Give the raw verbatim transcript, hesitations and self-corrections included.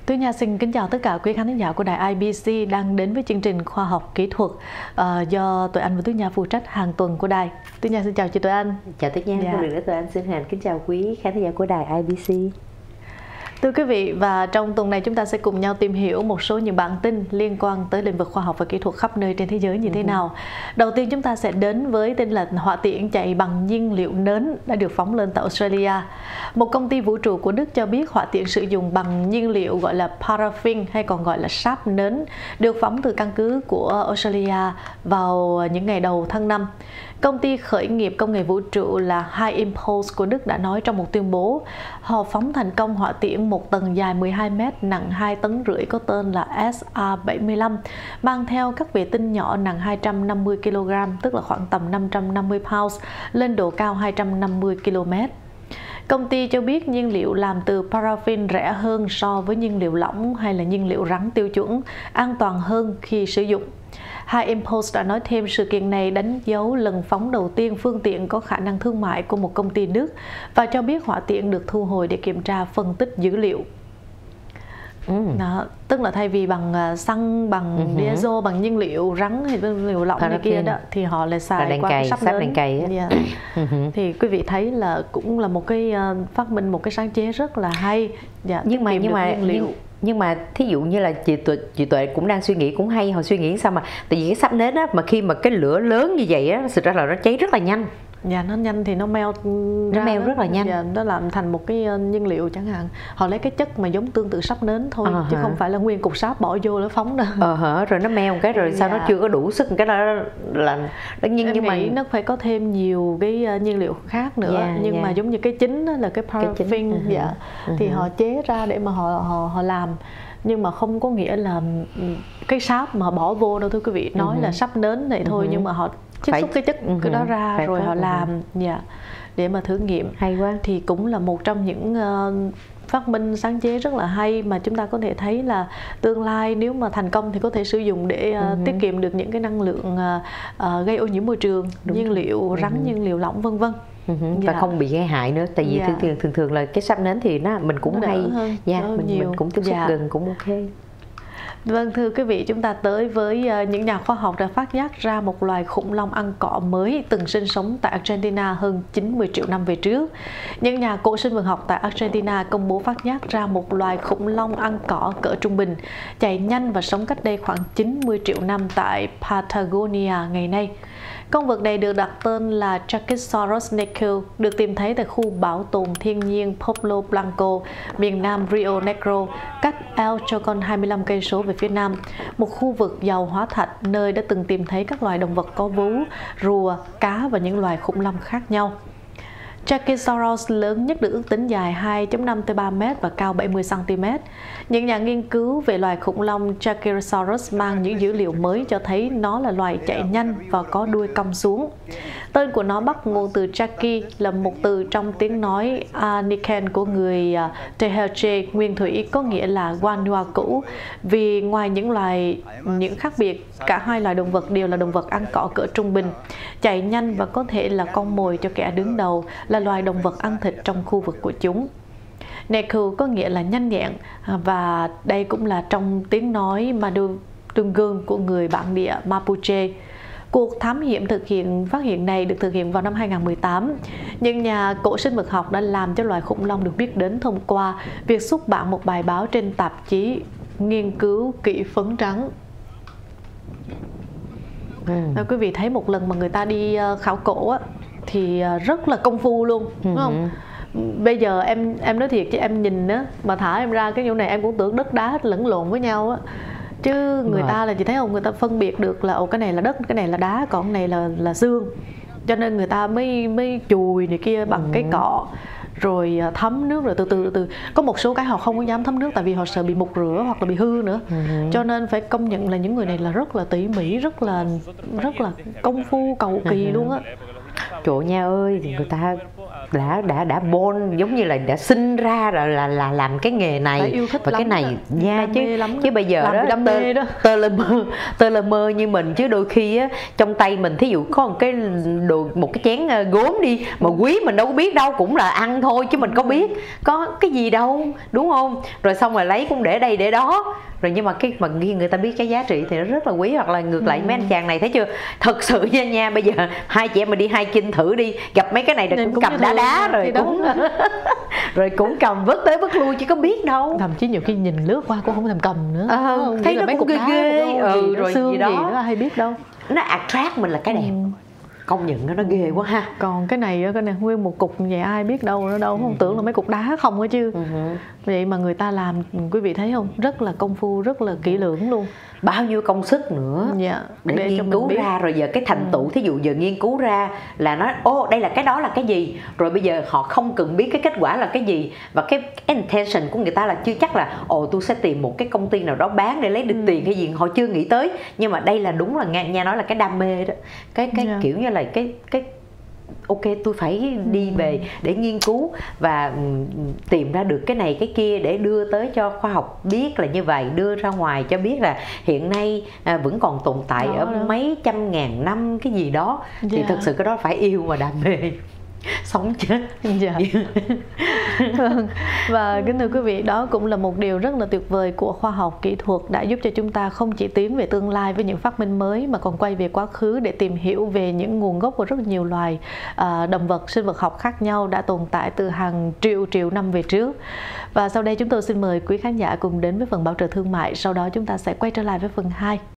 Tú Nha xin kính chào tất cả quý khán giả của đài i bê xê đang đến với chương trình khoa học kỹ thuật uh, do Tuệ Anh và Tú Nha phụ trách hàng tuần của đài. Tú Nha xin chào chị Tuệ Anh. Chào Tú Nha, một lần nữa Tuệ Anh xin hạnh kính chào quý khán giả của đài i bê xê. Thưa quý vị, và trong tuần này chúng ta sẽ cùng nhau tìm hiểu một số những bản tin liên quan tới lĩnh vực khoa học và kỹ thuật khắp nơi trên thế giới như thế nào. Đầu tiên chúng ta sẽ đến với tên là hỏa tiễn chạy bằng nhiên liệu nến đã được phóng lên tại Australia. Một công ty vũ trụ của Đức cho biết hỏa tiễn sử dụng bằng nhiên liệu gọi là paraffin hay còn gọi là sáp nến được phóng từ căn cứ của Australia vào những ngày đầu tháng năm. Công ty khởi nghiệp công nghệ vũ trụ là High Impulse của Đức đã nói trong một tuyên bố họ phóng thành công hỏa tiễn một tầng dài mười hai mét nặng hai tấn rưỡi có tên là S A bảy mươi lăm mang theo các vệ tinh nhỏ nặng hai trăm năm mươi ki lô gam tức là khoảng tầm năm trăm năm mươi pounds lên độ cao hai trăm năm mươi ki lô mét. Công ty cho biết nhiên liệu làm từ paraffin rẻ hơn so với nhiên liệu lỏng hay là nhiên liệu rắn tiêu chuẩn, an toàn hơn khi sử dụng. High Impulse đã nói thêm sự kiện này đánh dấu lần phóng đầu tiên phương tiện có khả năng thương mại của một công ty Đức và cho biết hỏa tiễn được thu hồi để kiểm tra phân tích dữ liệu. Ừ. Đó, tức là thay vì bằng xăng, bằng uh-huh. diesel, bằng nhiên liệu rắn hay nhiên liệu lỏng như kia đó thì họ lại xài qua cái sáp nến. Yeah. uh-huh. Thì quý vị thấy là cũng là một cái phát minh, một cái sáng chế rất là hay. Yeah, nhưng mà nhưng mà nhưng, nhưng mà thí dụ như là chị Tuệ, chị Tuệ cũng đang suy nghĩ cũng hay, họ suy nghĩ sao mà tại vì cái sáp nến á mà khi mà cái lửa lớn như vậy á thực ra là nó cháy rất là nhanh. Dạ, nó nhanh thì nó meo nó meo rất là nhanh. Dạ, nó làm thành một cái nhiên liệu chẳng hạn. Họ lấy cái chất mà giống tương tự sáp nến thôi uh-huh. chứ không phải là nguyên cục sáp bỏ vô nó phóng đâu. Ờ uh-huh. Rồi nó meo một cái rồi dạ. Sao nó chưa có đủ sức cái đó là nó nhưng nhưng mà nó phải có thêm nhiều cái nhiên liệu khác nữa. Yeah, nhưng yeah. mà giống như cái chính đó là cái paraffin uh-huh. dạ uh-huh. thì họ chế ra để mà họ họ họ làm. Nhưng mà không có nghĩa là cái sáp mà bỏ vô đâu thưa quý vị, nói uh-huh. là sáp nến này thôi uh-huh. nhưng mà họ chiết xuất cái chất uh-huh. cái đó ra phải rồi họ làm uh-huh. yeah, để mà thử nghiệm. Hay quá. Thì cũng là một trong những uh, phát minh sáng chế rất là hay mà chúng ta có thể thấy là tương lai nếu mà thành công thì có thể sử dụng để uh, uh-huh. tiết kiệm được những cái năng lượng uh, uh, gây ô nhiễm môi trường, đúng nhiên liệu rắn, uh-huh. nhiên liệu lỏng vân vân. Uh-huh. Và yeah. không bị gây hại nữa, tại vì yeah. thường, thường thường thường là cái sáp nến thì nó mình cũng nó hay, yeah, mình, mình cũng tiếp xúc yeah. gần cũng ok. Vâng, thưa quý vị, chúng ta tới với những nhà khoa học đã phát giác ra một loài khủng long ăn cỏ mới từng sinh sống tại Argentina hơn chín mươi triệu năm về trước. Những nhà cổ sinh vật học tại Argentina công bố phát giác ra một loài khủng long ăn cỏ cỡ trung bình, chạy nhanh và sống cách đây khoảng chín mươi triệu năm tại Patagonia ngày nay. Con vật này được đặt tên là Chakisaurus neco, được tìm thấy tại khu bảo tồn thiên nhiên Pueblo Blanco, miền nam Rio Negro, cách El Chocón hai mươi lăm cây số về phía nam, một khu vực giàu hóa thạch nơi đã từng tìm thấy các loài động vật có vú, rùa, cá và những loài khủng long khác nhau. Chakisaurus lớn nhất được ước tính dài hai phẩy năm tới ba mét và cao bảy mươi xăng ti mét. Những nhà nghiên cứu về loài khủng long Chakisaurus mang những dữ liệu mới cho thấy nó là loài chạy nhanh và có đuôi cong xuống. Tên của nó bắt nguồn từ Chaki, là một từ trong tiếng nói Aniken của người Tehuelche nguyên thủy, có nghĩa là Guanua cũ. Vì ngoài những loài những khác biệt, cả hai loài động vật đều là động vật ăn cỏ cỡ trung bình, chạy nhanh và có thể là con mồi cho kẻ đứng đầu, là loài động vật ăn thịt trong khu vực của chúng. Neku có nghĩa là nhanh nhẹn và đây cũng là trong tiếng nói Madungun của người bản địa Mapuche. Cuộc thám hiểm thực hiện phát hiện này được thực hiện vào năm hai nghìn không trăm mười tám. Những nhà cổ sinh vật học đã làm cho loài khủng long được biết đến thông qua việc xuất bản một bài báo trên tạp chí nghiên cứu kỹ phấn trắng. Ừ. Nếu quý vị thấy một lần mà người ta đi khảo cổ á, thì rất là công phu luôn, đúng không? Ừ. Bây giờ em em nói thiệt chứ em nhìn á mà thả em ra cái chỗ này em cũng tưởng đất đá lẫn lộn với nhau á, chứ người rồi. ta là chị thấy không, người ta phân biệt được là ồ cái này là đất, cái này là đá, còn cái này là là xương, cho nên người ta mới mới chùi này kia bằng ừ. cái cọ rồi thấm nước, rồi từ từ từ có một số cái họ không có dám thấm nước tại vì họ sợ bị mục rửa hoặc là bị hư nữa. Ừ. Cho nên phải công nhận là những người này là rất là tỉ mỉ, rất là rất là công phu cầu kỳ ừ. luôn á. Chỗ Nha ơi, thì người ta đã đã đã born, giống như là đã sinh ra rồi là là làm cái nghề này. Đã yêu thích và lắm cái này đó. nha Đam chứ mê lắm chứ đó. bây giờ Làm đó, vì đam mê đó. tơ là mơ tơ là mơ như mình, chứ đôi khi á trong tay mình thí dụ có một cái đồ, một cái chén ờ, gốm đi mà quý mình đâu có biết đâu, cũng là ăn thôi chứ mình có biết có cái gì đâu, đúng không? Rồi xong rồi lấy cũng để đây để đó rồi, nhưng mà cái mà khi người ta biết cái giá trị thì nó rất là quý. Hoặc là ngược lại, ừ. mấy anh chàng này thấy chưa, thật sự nha nha, bây giờ hai chị em mình đi hiking thử đi, gặp mấy cái này là cũng, cũng cầm đá đá rồi cũng rồi cũng cầm vớt tới vớt lui chứ có biết đâu. Thậm chí nhiều khi nhìn lướt qua cũng không thèm cầm nữa, à, không, thấy nó mấy cũng ghê ghê, ừ, rồi xương gì đó, gì đó hay biết đâu, nó attract mình là cái đẹp. ừ. Công nhận nó nó ghê quá ha. Còn cái này cái này nguyên một cục vậy ai biết đâu nữa đâu, ừ. không tưởng là mấy cục đá không á chứ. ừ. Vậy mà người ta làm, quý vị thấy không, rất là công phu, rất là kỹ lưỡng luôn. Bao nhiêu công sức nữa dạ, để, để nghiên cứu ra, rồi giờ cái thành tựu ừ. thí dụ giờ nghiên cứu ra là nó ô đây là cái đó là cái gì, rồi bây giờ họ không cần biết cái kết quả là cái gì, và cái, cái intention của người ta là chưa chắc là ồ tôi sẽ tìm một cái công ty nào đó bán để lấy được ừ. tiền hay gì, họ chưa nghĩ tới. Nhưng mà đây là đúng là nghe, nghe nói là cái đam mê đó, cái cái yeah. kiểu như là cái cái ok tôi phải đi về để nghiên cứu và tìm ra được cái này cái kia để đưa tới cho khoa học biết là như vậy, đưa ra ngoài cho biết là hiện nay à, vẫn còn tồn tại đó, ở đó. mấy trăm ngàn năm cái gì đó. yeah. Thì thật sự cái đó phải yêu và đam mê, sống chết. dạ. Vâng. Và kính thưa quý vị, đó cũng là một điều rất là tuyệt vời của khoa học kỹ thuật, đã giúp cho chúng ta không chỉ tiến về tương lai với những phát minh mới mà còn quay về quá khứ để tìm hiểu về những nguồn gốc của rất nhiều loài à, động vật, sinh vật học khác nhau đã tồn tại từ hàng triệu triệu năm về trước. Và sau đây chúng tôi xin mời quý khán giả cùng đến với phần bảo trợ thương mại, sau đó chúng ta sẽ quay trở lại với phần hai.